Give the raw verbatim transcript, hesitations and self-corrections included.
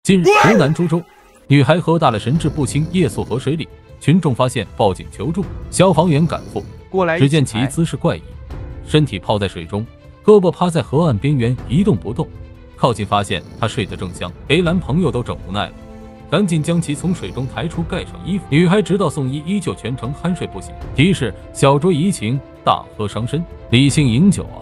近日，湖南株洲女孩喝大了神志不清，夜宿河水里，群众发现报警求助，消防员赶赴， 过来， 只见其姿势怪异，身体泡在水中，胳膊趴在河岸边缘一动不动。靠近发现她睡得正香，陪蓝朋友都整无奈了，赶紧将其从水中抬出，盖上衣服。女孩直到送医依旧全程酣睡不醒。提示：小酌怡情，大喝伤身，理性饮酒啊。